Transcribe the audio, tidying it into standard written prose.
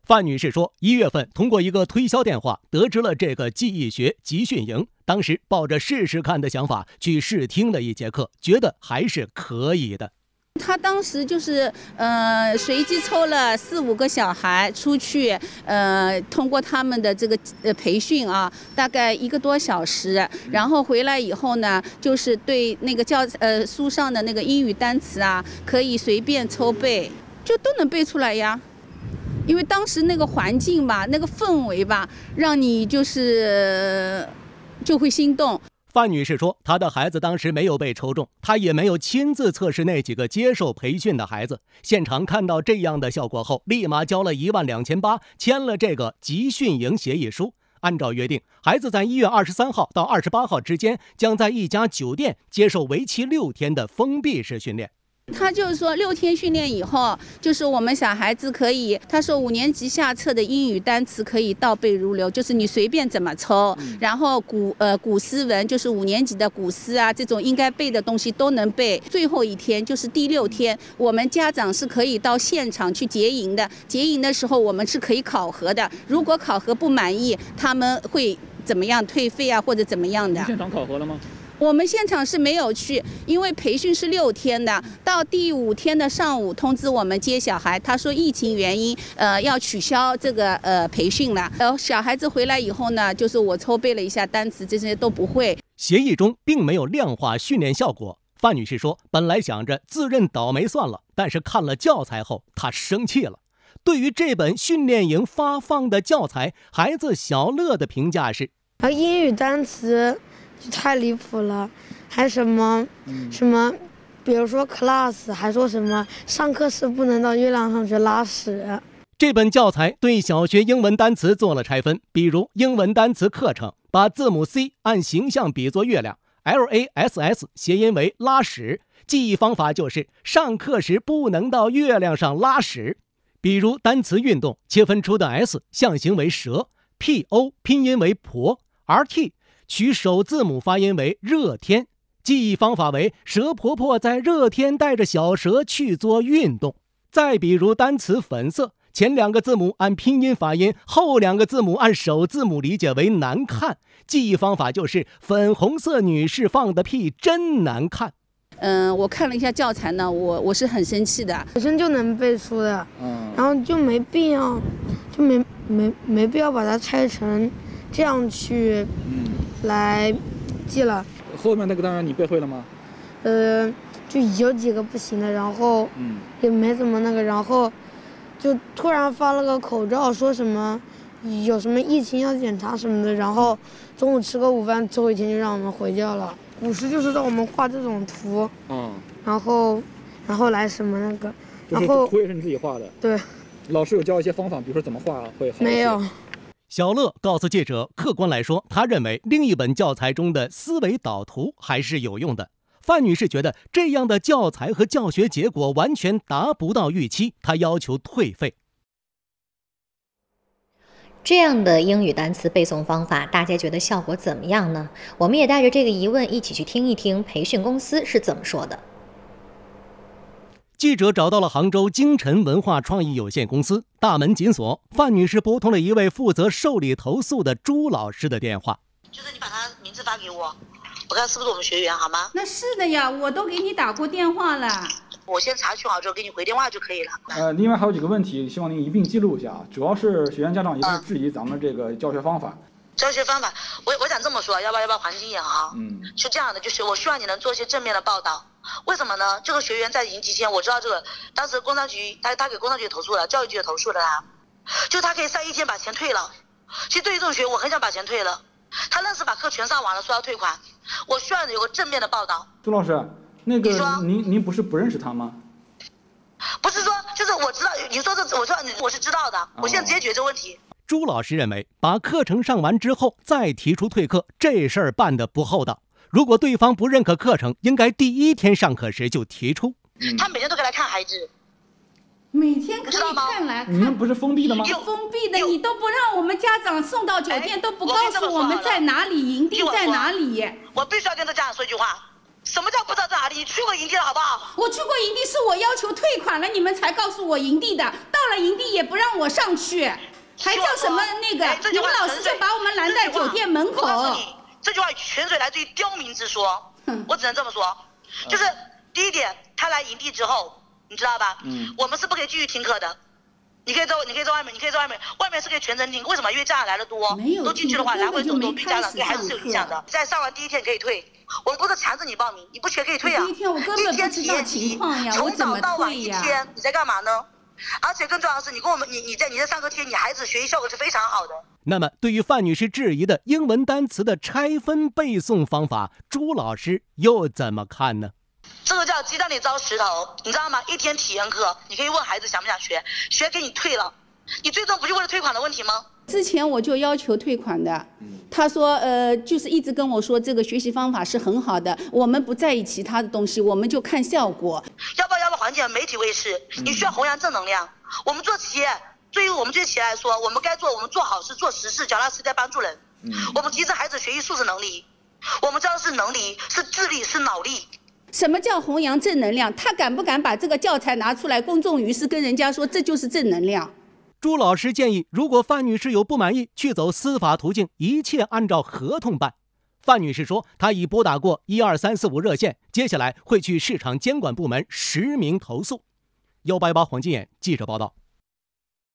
范女士说，1月份通过一个推销电话得知了这个记忆学集训营，当时抱着试试看的想法去试听了1节课，觉得还是可以的。 他当时就是随机抽了4、5个小孩出去，通过他们的这个培训啊，大概1个多小时，然后回来以后呢，就是对那个书上的那个英语单词啊，可以随便抽背，就都能背出来呀。因为当时那个环境吧，那个氛围吧，让你就会心动。 范女士说，她的孩子当时没有被抽中，她也没有亲自测试那几个接受培训的孩子。现场看到这样的效果后，立马交了12800，签了这个集训营协议书。按照约定，孩子在1月23号到28号之间，将在一家酒店接受为期6天的封闭式训练。 他就是说6天训练以后，就是我们小孩子可以，他说5年级下册的英语单词可以倒背如流，就是你随便怎么抽，然后古诗文就是5年级的古诗啊，这种应该背的东西都能背。最后一天就是第6天，我们家长是可以到现场去结营的，结营的时候我们是可以考核的，如果考核不满意，他们会怎么样退费啊或者怎么样的。 现场考核了吗？ 我们现场是没有去，因为培训是6天的，到第5天的上午通知我们接小孩，他说疫情原因，要取消这个培训了。小孩子回来以后呢，就是我抽背了一下单词，这些都不会。 协议中并没有量化训练效果。范女士说，本来想着自认倒霉算了，但是看了教材后，她生气了。对于这本训练营发放的教材，孩子小乐的评价是： 英语单词就太离谱了，还什么，比如说 class， 还说什么上课时不能到月亮上去拉屎。 这本教材对小学英文单词做了拆分，比如英文单词课程，把字母 C 按形象比作月亮 ，LASS 谐音为拉屎，记忆方法就是上课时不能到月亮上拉屎。比如单词运动，切分出的 S 象形为蛇， PO 拼音为婆， RT 取首字母发音为热天，记忆方法为蛇婆婆在热天带着小蛇去做运动。再比如单词粉色，前2个字母按拼音发音，后2个字母按首字母理解为难看，记忆方法就是粉红色女士放的屁真难看。 我看了一下教材呢，我是很生气的， 本身就能背出的，然后就没必要，就没必要把它拆成这样去来记了。 后面那个当然你背会了吗？ 就有几个不行的，然后也没怎么那个，然后就突然发了个口罩，说什么有什么疫情要检查什么的，然后中午吃个午饭，最后一天就让我们回家了。古诗就是让我们画这种图，然后来什么那个，然后图也是你自己画的。 对， 老师有教一些方法，比如说怎么画会好一些。 没有。 小乐告诉记者，客观来说，他认为另一本教材中的思维导图还是有用的。范女士觉得这样的教材和教学结果完全达不到预期，她要求退费。 这样的英语单词背诵方法，大家觉得效果怎么样呢？我们也带着这个疑问一起去听一听培训公司是怎么说的。 记者找到了杭州京晨文化创意有限公司，大门紧锁。范女士拨通了一位负责受理投诉的朱老师的电话。 就是你把他名字发给我，我看是不是我们学员，好吗？ 那是的呀，我都给你打过电话了。 我先查询好之后给你回电话就可以了。 另外还有几个问题，希望您一并记录一下啊。主要是学员家长也是质疑咱们这个教学方法。 教学方法，我想这么说，要不要环境也好。是这样的，就是我希望你能做一些正面的报道。为什么呢？这个学员在营期间，我知道这个当时工商局他给工商局投诉了，教育局也投诉了他，就他可以在1天把钱退了。其实对于这种学员，我很想把钱退了。他那时把课全上完了，说要退款，我需要有个正面的报道。 朱老师，那个您不是不认识他吗？ 不是说，就是我知道，你说这，我是知道的，我现在直接解决这个问题。 朱老师认为，把课程上完之后再提出退课，这事儿办得不厚道。如果对方不认可课程，应该第1天上课时就提出。 他每天都可以来看孩子。 每天可以看来看， 你们不是封闭的吗？ 封闭的，你都不让我们家长送到酒店，都不告诉我们在哪里，营地在哪里。 我必须要跟这家长说一句话， 什么叫不知道在哪里？你去过营地了好不好？ 我去过营地，是我要求退款了，你们才告诉我营地的。到了营地也不让我上去，还叫什么那个？你们老师就把我们拦在酒店门口。 我告诉你，这句话泉水来自于刁民之说，我只能这么说。就是第一点，他来营地之后，你知道吧？我们是不可以继续听课的。你可以在外面，外面是可以全程听。为什么？因为家长来的多，都进去的话来回走动，对家长对孩子是有影响的。在上完第一天可以退，我们不是强制你报名，你不学可以退啊。 第一天我根本不知道情况呀， 从早到晚1天，你在干嘛呢？而且更重要的是，你跟我们，你在上课期间，你孩子学习效果是非常好的。 那么，对于范女士质疑的英文单词的拆分背诵方法，朱老师又怎么看呢？ 这个叫鸡蛋里招石头，你知道吗？1天体验课，你可以问孩子想不想学，学给你退了，你最终不就为了退款的问题吗？ 之前我就要求退款的，他说就是一直跟我说这个学习方法是很好的，我们不在意其他的东西，我们就看效果。 要不要缓解媒体卫士？你需要弘扬正能量。我们做企业，对于我们这些企业来说，我们该做，我们做好事做实事，脚踏实地帮助人。我们提升孩子学习素质能力，我们教的是能力，是智力，是脑力。 什么叫弘扬正能量？他敢不敢把这个教材拿出来公众于世，跟人家说这就是正能量？ 朱老师建议，如果范女士有不满意，去走司法途径，一切按照合同办。范女士说，她已拨打过12345热线，接下来会去市场监管部门实名投诉。188黄金眼记者报道。